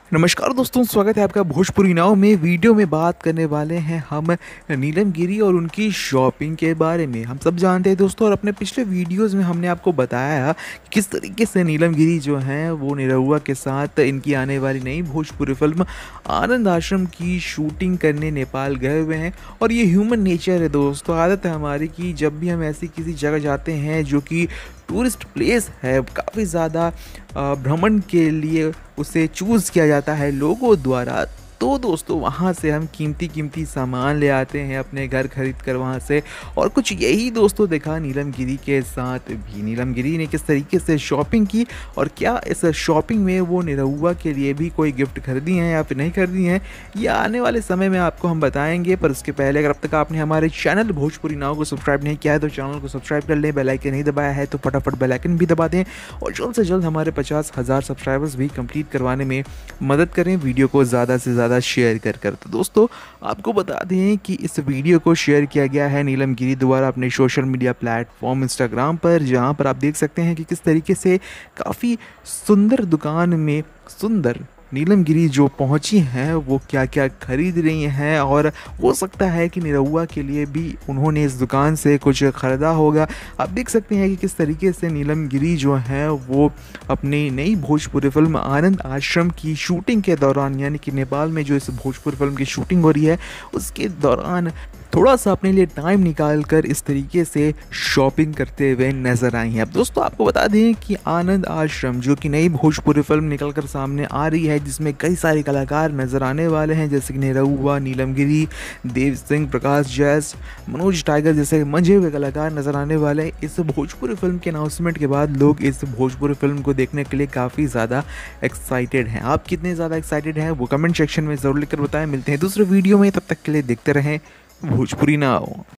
नमस्कार दोस्तों, स्वागत है आपका भोजपुरी नाव में। वीडियो में बात करने वाले हैं हम नीलम गिरी और उनकी शॉपिंग के बारे में। हम सब जानते हैं दोस्तों, और अपने पिछले वीडियोस में हमने आपको बताया कि किस तरीके से नीलम गिरी जो हैं वो निरहुआ के साथ इनकी आने वाली नई भोजपुरी फिल्म आनंद आश्रम की शूटिंग करने नेपाल गए हुए हैं। और ये ह्यूमन नेचर है दोस्तों, आदत है हमारी कि जब भी हम ऐसी किसी जगह जाते हैं जो कि टूरिस्ट प्लेस है, काफ़ी ज़्यादा भ्रमण के लिए उसे चूज़ किया जाता है लोगों द्वारा, तो दोस्तों वहाँ से हम कीमती कीमती सामान ले आते हैं अपने घर खरीद कर वहाँ से। और कुछ यही दोस्तों देखा नीलम गिरी के साथ भी। नीलम गिरी ने किस तरीके से शॉपिंग की और क्या इस शॉपिंग में वो निरहुआ के लिए भी कोई गिफ्ट खरीदी हैं या फिर नहीं खरीदी हैं, ये आने वाले समय में आपको हम बताएंगे। पर उसके पहले अगर अब तक आपने हमारे चैनल भोजपुरी नाव को सब्सक्राइब नहीं किया है तो चैनल को सब्सक्राइब कर लें, बेल आइकन नहीं दबाया है तो फटाफट बेल आइकन भी दबा दें और जल्द से जल्द हमारे 50,000 सब्सक्राइबर्स भी कंप्लीट करवाने में मदद करें, वीडियो को ज़्यादा से ज़्यादा शेयर कर। तो दोस्तों आपको बता दें कि इस वीडियो को शेयर किया गया है नीलम गिरी द्वारा अपने सोशल मीडिया प्लेटफॉर्म इंस्टाग्राम पर, जहां पर आप देख सकते हैं कि किस तरीके से काफ़ी सुंदर दुकान में सुंदर नीलम गिरी जो पहुंची हैं वो क्या क्या खरीद रही हैं। और हो सकता है कि निरहुआ के लिए भी उन्होंने इस दुकान से कुछ ख़रीदा होगा। आप देख सकते हैं कि किस तरीके से नीलम गिरी जो हैं वो अपनी नई भोजपुरी फिल्म आनंद आश्रम की शूटिंग के दौरान, यानी कि नेपाल में जो इस भोजपुरी फिल्म की शूटिंग हो रही है उसके दौरान थोड़ा सा अपने लिए टाइम निकाल कर इस तरीके से शॉपिंग करते हुए नजर आई हैं। अब दोस्तों आपको बता दें कि आनंद आश्रम जो कि नई भोजपुरी फिल्म निकल कर सामने आ रही है, जिसमें कई सारे कलाकार नजर आने वाले हैं, जैसे कि निरहुआ, नीलम गिरी, देव सिंह, प्रकाश जैस, मनोज टाइगर जैसे मंझे हुए कलाकार नजर आने वाले हैं। इस भोजपुरी फिल्म के अनाउंसमेंट के बाद लोग इस भोजपुरी फिल्म को देखने के लिए काफ़ी ज़्यादा एक्साइटेड हैं। आप कितने ज़्यादा एक्साइटेड हैं वो कमेंट सेक्शन में ज़रूर लिखकर बताएं। मिलते हैं दूसरे वीडियो में, तब तक के लिए देखते रहें भोजपुरी नाव।